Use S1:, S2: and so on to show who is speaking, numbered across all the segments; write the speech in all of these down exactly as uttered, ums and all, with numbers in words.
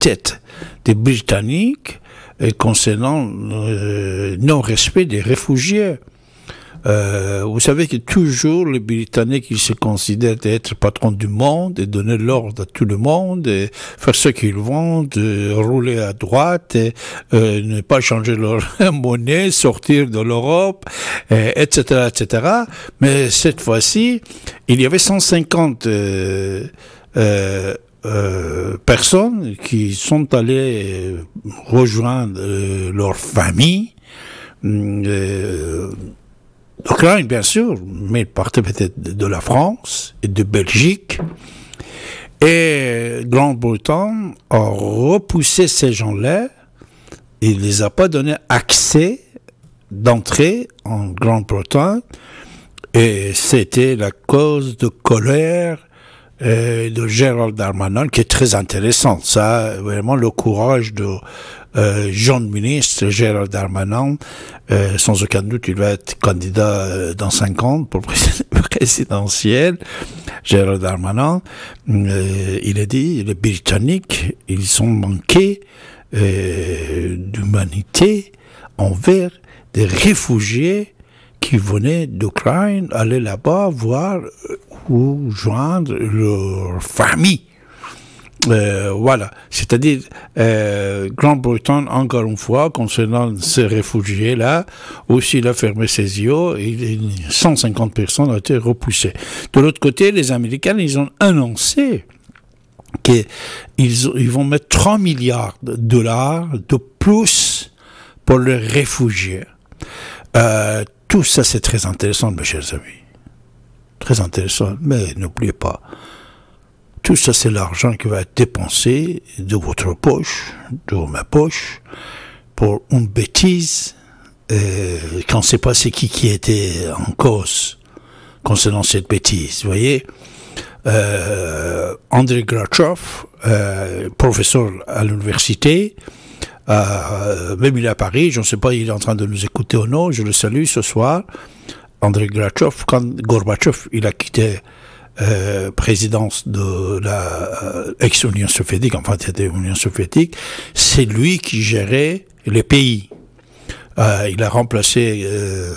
S1: tête des Britanniques euh, concernant le euh, non-respect des réfugiés. Euh, vous savez que toujours les Britanniques, ils se considèrent être patrons du monde et donner l'ordre à tout le monde, et faire ce qu'ils vont, de rouler à droite, et euh, ne pas changer leur monnaie, sortir de l'Europe, et, et cetera, et cetera. Mais cette fois-ci, il y avait cent cinquante euh, euh, euh, personnes qui sont allées rejoindre euh, leur famille. Euh, L'Ukraine, bien sûr, mais ils partaient peut-être de la France et de Belgique. Et Grande-Bretagne a repoussé ces gens-là. Il ne les a pas donné accès d'entrée en Grande-Bretagne. Et c'était la cause de colère euh, de Gérald Darmanin, qui est très intéressant. Ça, vraiment, le courage de euh, jeune ministre Gérald Darmanin. Euh, sans aucun doute, il va être candidat euh, dans cinq ans pour présidentiel. Gérald Darmanin, euh, il a dit, les Britanniques, ils ont manqué euh, d'humanité envers des réfugiés qui venaient d'Ukraine, aller là-bas voir ou joindre leur famille. Euh, voilà, c'est-à-dire euh, Grande-Bretagne, encore une fois, concernant ces réfugiés-là, aussi il a fermé ses yeux et cent cinquante personnes ont été repoussées. De l'autre côté, les Américains, ils ont annoncé qu'ils ils vont mettre trois milliards de dollars de plus pour les réfugiés. Euh, tout ça, c'est très intéressant, mes chers amis. Très intéressant, mais n'oubliez pas, tout ça, c'est l'argent qui va être dépensé de votre poche, de ma poche, pour une bêtise, euh, qu'on ne sait pas c'est qui qui était en cause concernant cette bêtise. Vous voyez, euh, Andrei Gratchov, euh, professeur à l'université, euh, même il est à Paris, je ne sais pas, il est en train de nous écouter ou non, je le salue ce soir. Andrei Gratchov, quand Gorbatchev, il a quitté Euh, présidence de la euh, ex-Union soviétique, enfin c'était l'Union soviétique, c'est lui qui gérait les pays. Euh, il a remplacé euh,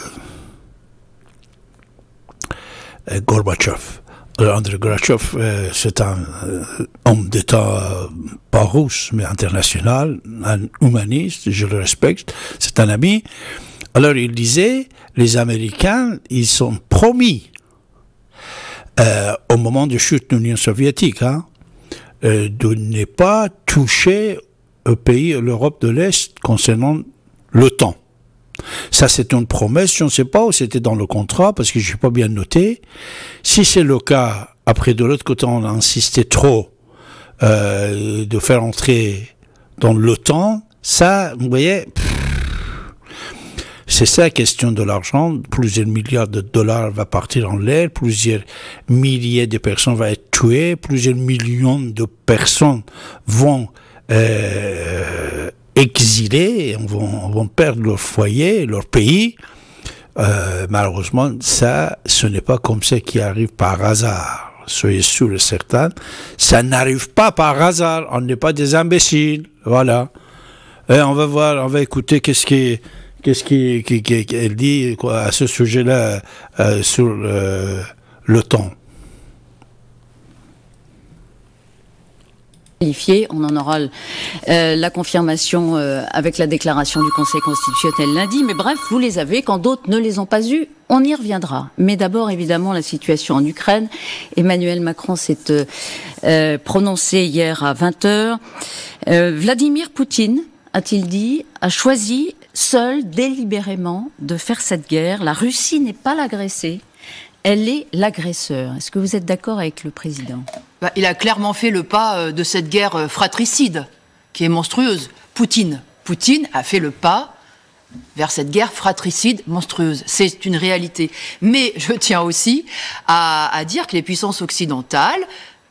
S1: euh, Gorbatchev. Andrei Gratchov, euh, c'est un euh, homme d'État euh, pas russe, mais international, un humaniste, je le respecte, c'est un ami. Alors il disait, les Américains, ils sont promis Euh, au moment de chute de l'Union soviétique, hein, euh, de ne pas toucher au pays, l'Europe de l'Est, concernant l'OTAN. Ça, c'est une promesse, je ne sais pas où c'était dans le contrat, parce que je n'ai pas bien noté. Si c'est le cas, après de l'autre côté, on a insisté trop euh, de faire entrer dans l'OTAN, ça, vous voyez, pff, c'est ça la question de l'argent. Plusieurs milliards de dollars vont partir en l'air, plusieurs milliers de personnes vont être tuées, plusieurs millions de personnes vont euh, exiler, et vont, vont perdre leur foyer, leur pays. Euh, malheureusement, ça, ce n'est pas comme ça qui arrive par hasard. Soyez sûrs et certains, ça n'arrive pas par hasard. On n'est pas des imbéciles. Voilà. Et on va voir, on va écouter qu'est-ce qui Qu'est-ce qu'elle dit quoi, à ce sujet-là euh, sur euh, l'OTAN?
S2: On en aura euh, la confirmation euh, avec la déclaration du Conseil constitutionnel lundi. Mais bref, vous les avez quand d'autres ne les ont pas eus. On y reviendra. Mais d'abord, évidemment, la situation en Ukraine. Emmanuel Macron s'est euh, euh, prononcé hier à vingt heures. Euh, Vladimir Poutine, a-t-il dit, a choisi seul, délibérément, de faire cette guerre. La Russie n'est pas l'agressée, elle est l'agresseur. Est-ce que vous êtes d'accord avec le président?
S3: Bah, il a clairement fait le pas de cette guerre fratricide, qui est monstrueuse. Poutine. Poutine a fait le pas vers cette guerre fratricide monstrueuse. C'est une réalité. Mais je tiens aussi à, à dire que les puissances occidentales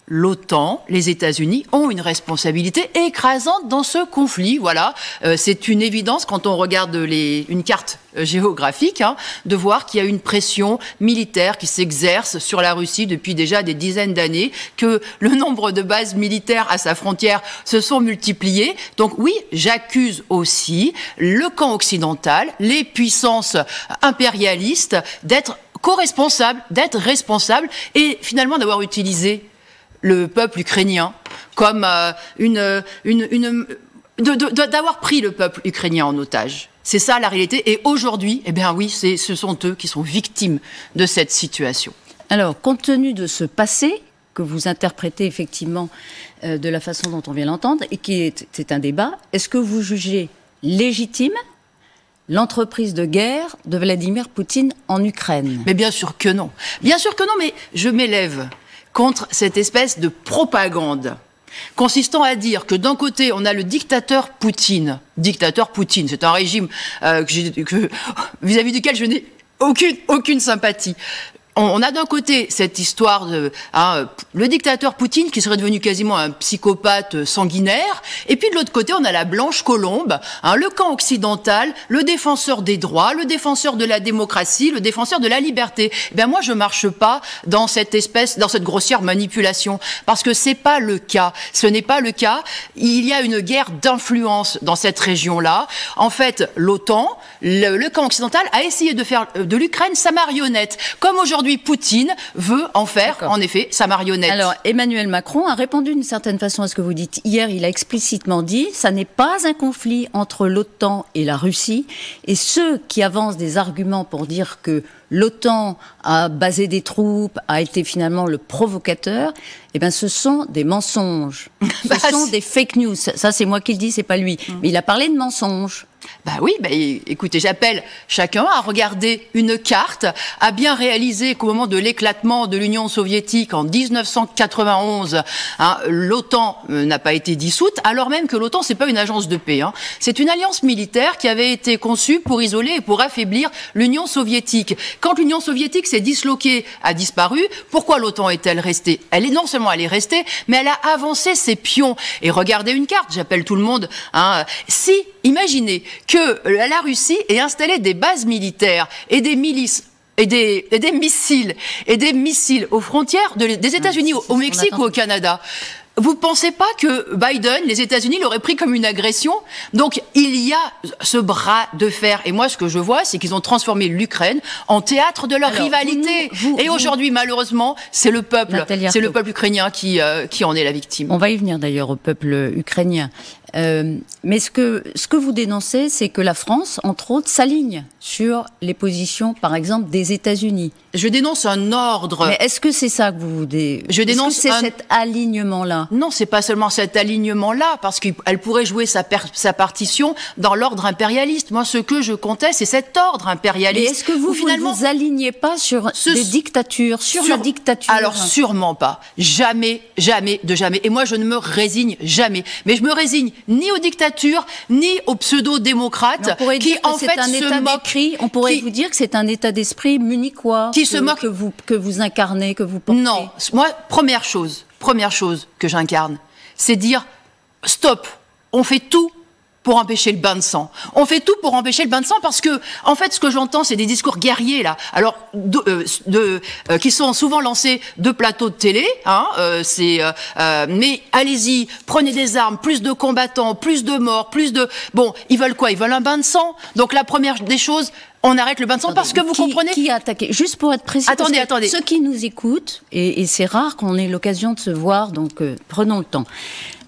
S3: l'OTAN, les États-Unis ont une responsabilité écrasante dans ce conflit. Voilà, euh, c'est une évidence quand on regarde les, une carte euh, géographique, hein, de voir qu'il y a une pression militaire qui s'exerce sur la Russie depuis déjà des dizaines d'années, que le nombre de bases militaires à sa frontière se sont multipliées. Donc oui, j'accuse aussi le camp occidental, les puissances impérialistes d'être co-responsables, d'être responsables et finalement d'avoir utilisé le peuple ukrainien comme euh, une, une, une de, de, d'avoir pris le peuple ukrainien en otage. C'est ça la réalité. Et aujourd'hui, eh bien oui, c'est, ce sont eux qui sont victimes de cette situation.
S2: Alors, compte tenu de ce passé que vous interprétez effectivement euh, de la façon dont on vient l'entendre et qui est, c'est un débat, est-ce que vous jugez légitime l'entreprise de guerre de Vladimir Poutine en Ukraine?
S3: Mais bien sûr que non. Bien sûr que non, mais je m'élève contre cette espèce de propagande consistant à dire que d'un côté, on a le dictateur Poutine. Dictateur Poutine, c'est un régime euh, que j'ai, que, vis-à-vis duquel je n'ai aucune, aucune sympathie. On a d'un côté cette histoire de hein, le dictateur Poutine qui serait devenu quasiment un psychopathe sanguinaire, et puis de l'autre côté on a la blanche colombe, hein, le camp occidental, le défenseur des droits, le défenseur de la démocratie, le défenseur de la liberté. Eh bien moi je marche pas dans cette espèce, dans cette grossière manipulation, parce que c'est pas le cas. Ce n'est pas le cas. Il y a une guerre d'influence dans cette région-là. En fait, l'OTAN, le, le camp occidental a essayé de faire de l'Ukraine sa marionnette, comme aujourd'hui Poutine veut en faire, D'accord. en effet, sa marionnette.
S2: Alors, Emmanuel Macron a répondu d'une certaine façon à ce que vous dites. Hier, il a explicitement dit, ça n'est pas un conflit entre l'OTAN et la Russie. Et ceux qui avancent des arguments pour dire que l'OTAN a basé des troupes, a été finalement le provocateur, eh bien, ce sont des mensonges. Ce bah, sont des fake news. Ça, c'est moi qui le dis, c'est pas lui. Mmh. Mais il a parlé de mensonges.
S3: Bah oui, bah, écoutez, j'appelle chacun à regarder une carte, à bien réaliser qu'au moment de l'éclatement de l'Union soviétique en dix-neuf cent quatre-vingt-onze, hein, l'OTAN euh, n'a pas été dissoute, alors même que l'OTAN, c'est pas une agence de paix. Hein. C'est une alliance militaire qui avait été conçue pour isoler et pour affaiblir l'Union soviétique. Quand l'Union soviétique s'est disloquée, a disparu, pourquoi l'OTAN est-elle restée? Elle est non seulement elle est restée, mais elle a avancé ses pions. Et regardez une carte, j'appelle tout le monde. Hein, si, imaginez que la Russie ait installé des bases militaires et des milices et des, et des missiles et des missiles aux frontières de, des États-Unis, au, au Mexique ou au Canada. Vous ne pensez pas que Biden, les États-Unis, l'auraient pris comme une agression? Donc, il y a ce bras de fer. Et moi, ce que je vois, c'est qu'ils ont transformé l'Ukraine en théâtre de leur Alors, rivalité. Vous, vous, Et aujourd'hui, malheureusement, c'est le peuple, c'est le peuple ukrainien qui, euh, qui en est la victime.
S2: On va y venir d'ailleurs au peuple ukrainien. Euh, mais ce que, ce que vous dénoncez, c'est que la France, entre autres, s'aligne sur les positions, par exemple, des États-Unis.
S3: Je dénonce un ordre.
S2: Mais est-ce que c'est ça que vous... Dé...
S3: Je dénonce
S2: est-ce que c'est un... cet alignement-là?
S3: Non, c'est pas seulement cet alignement-là, parce qu'elle pourrait jouer sa, per... sa partition dans l'ordre impérialiste. Moi, ce que je conteste, c'est cet ordre impérialiste.
S2: Et est-ce que vous, finalement, vous ne vous alignez pas sur ce... des dictatures, sur, sur la dictature?
S3: Alors, sûrement pas. Jamais, jamais, de jamais. Et moi, je ne me résigne jamais. Mais je me résigne ni aux dictatures, ni aux pseudo-démocrates qui, en fait, se moquent.
S2: On pourrait qui... vous dire que c'est un état d'esprit munichois
S3: qui
S2: que,
S3: se moque
S2: que vous, que vous incarnez, que vous portez.
S3: Non, moi, première chose, première chose que j'incarne, c'est dire stop, on fait tout pour empêcher le bain de sang. On fait tout pour empêcher le bain de sang parce que, en fait, ce que j'entends, c'est des discours guerriers, là. Alors, de, euh, de, euh, qui sont souvent lancés de plateaux de télé, hein, euh, c'est, euh, euh, mais allez-y, prenez des armes, plus de combattants, plus de morts, plus de... Bon, ils veulent quoi? Ils veulent un bain de sang. Donc, la première des choses, on arrête le bain de sang parce que vous
S2: qui,
S3: comprenez...
S2: Qui a attaqué? Juste pour être précis,
S3: attendez, attendez.
S2: Ceux qui nous écoutent, et, et c'est rare qu'on ait l'occasion de se voir, donc euh, prenons le temps.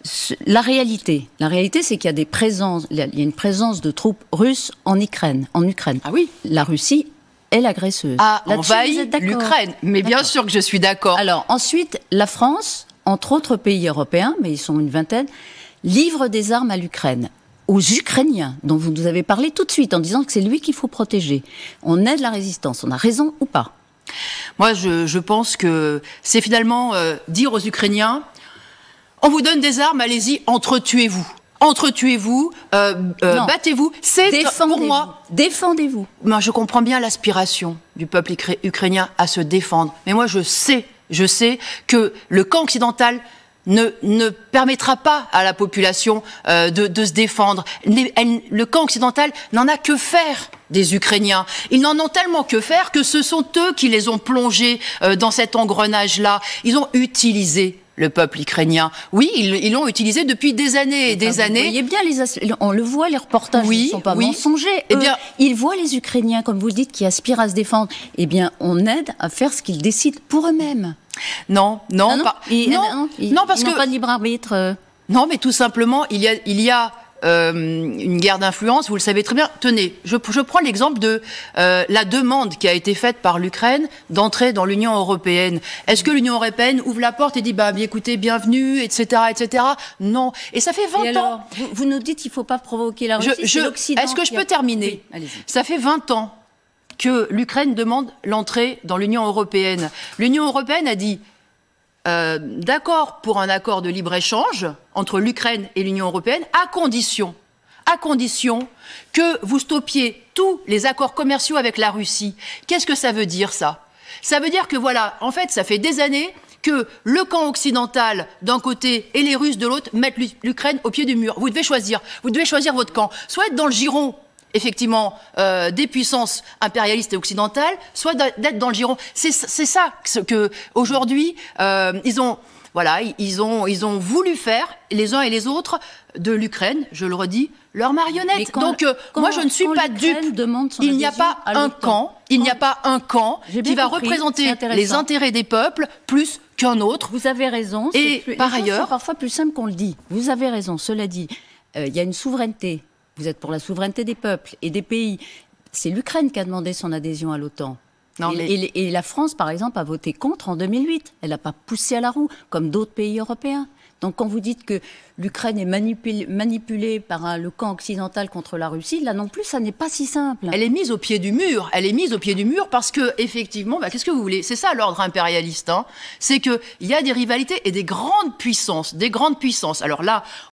S2: La réalité, la réalité, c'est qu'il y a des présences, il y a une présence de troupes russes en Ukraine, en Ukraine.
S3: Ah oui.
S2: La Russie est l'agresseuse.
S3: Ah, envahit l'Ukraine. Mais bien sûr que je suis d'accord.
S2: Alors ensuite, la France, entre autres pays européens, mais ils sont une vingtaine, livre des armes à l'Ukraine, aux Ukrainiens, dont vous nous avez parlé tout de suite en disant que c'est lui qu'il faut protéger. On aide la résistance. On a raison ou pas?
S3: Moi, je, je pense que c'est finalement euh, dire aux Ukrainiens. On vous donne des armes, allez-y, entretuez-vous. Entretuez-vous, euh, euh, battez-vous. C'est pour moi.
S2: Défendez-vous.
S3: Moi, je comprends bien l'aspiration du peuple ukrainien à se défendre. Mais moi, je sais je sais que le camp occidental ne, ne permettra pas à la population euh, de, de se défendre. Elle, le camp occidental n'en a que faire des Ukrainiens. Ils n'en ont tellement que faire que ce sont eux qui les ont plongés euh, dans cet engrenage-là. Ils ont utilisé le peuple ukrainien. Oui, ils l'ont utilisé depuis des années et des
S2: enfin,
S3: années.
S2: Vous voyez bien, les on le voit, les reportages
S3: oui,
S2: ne sont pas
S3: oui.
S2: mensongers.
S3: Eh
S2: Eux,
S3: bien,
S2: ils voient les Ukrainiens, comme vous le dites, qui aspirent à se défendre. Eh bien, on aide à faire ce qu'ils décident pour eux-mêmes.
S3: Non, non,
S2: ah non,
S3: pas,
S2: ils,
S3: non,
S2: non, ils,
S3: non, parce
S2: ils
S3: que
S2: n'ont pas de libre arbitre. Euh...
S3: Non, mais tout simplement, il y a, il y a euh, une guerre d'influence. Vous le savez très bien. Tenez, je, je prends l'exemple de euh, la demande qui a été faite par l'Ukraine d'entrer dans l'Union européenne. Est-ce que l'Union européenne ouvre la porte et dit bah écoutez, bienvenue, et cetera, et cetera. Non. Et ça fait vingt
S2: et
S3: ans.
S2: alors, vous, vous nous dites qu'il ne faut pas provoquer la Russie.
S3: Je, je,
S2: l'Occident.
S3: Est-ce que je peux
S2: a...
S3: terminer?
S2: Oui,
S3: ça fait vingt ans que l'Ukraine demande l'entrée dans l'Union européenne. L'Union européenne a dit euh, d'accord pour un accord de libre-échange entre l'Ukraine et l'Union européenne, à condition, à condition que vous stoppiez tous les accords commerciaux avec la Russie. Qu'est-ce que ça veut dire, ça? Ça veut dire que, voilà, en fait, ça fait des années que le camp occidental d'un côté et les Russes de l'autre mettent l'Ukraine au pied du mur. Vous devez choisir. Vous devez choisir votre camp. Soit être dans le giron, effectivement, euh, des puissances impérialistes et occidentales, soit d'être dans le giron. C'est ça que aujourd'hui euh, ils ont, voilà, ils ont, ils ont voulu faire les uns et les autres de l'Ukraine. Je le redis, leur marionnette.
S2: Quand,
S3: Donc euh,
S2: quand,
S3: moi je ne suis pas dupe. Il n'y a pas un camp. Il n'y a pas un camp qui va compris, représenter les intérêts des peuples plus qu'un autre.
S2: Vous avez raison.
S3: Et
S2: plus,
S3: par
S2: les
S3: ailleurs,
S2: c'est parfois plus simple qu'on le dit. Vous avez raison. Cela dit, il euh, y a une souveraineté. Vous êtes pour la souveraineté des peuples et des pays. C'est l'Ukraine qui a demandé son adhésion à l'OTAN. Non, mais... et, et, et la France, par exemple, a voté contre en deux mille huit. Elle n'a pas poussé à la roue, comme d'autres pays européens. Donc quand vous dites que l'Ukraine est manipulée, manipulée par un, le camp occidental contre la Russie, là non plus, ça n'est pas si simple.
S3: Elle est mise au pied du mur. Elle est mise au pied du mur parce que, effectivement, bah, qu'est-ce que vous voulez? C'est ça l'ordre impérialiste. Hein, c'est qu'il y a des rivalités et des grandes puissances. Des grandes puissances. Alors là,